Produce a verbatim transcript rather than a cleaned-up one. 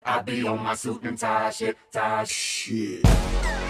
I be on my suit and tie shit, tie shit.